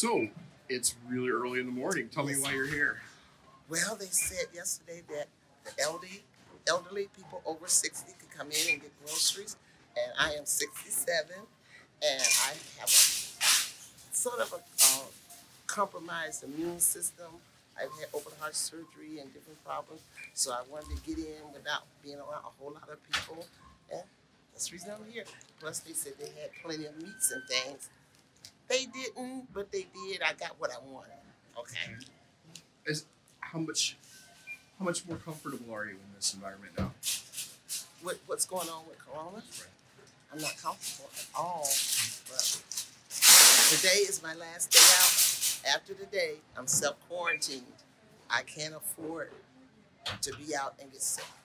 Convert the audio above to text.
So, it's really early in the morning. Tell me why you're here. Well, they said yesterday that the elderly people over 60 could come in and get groceries, and I am 67, and I have a sort of a compromised immune system. I've had open heart surgery and different problems, so I wanted to get in without being around a whole lot of people, and that's the reason I'm here. Plus, they said they had plenty of meats and things. They didn't, but they did. I got what I wanted. Okay. How much more comfortable are you in this environment now? What's going on with Corona? Right. I'm not comfortable at all. But today is my last day out. After today, I'm self-quarantined. I can't afford to be out and get sick.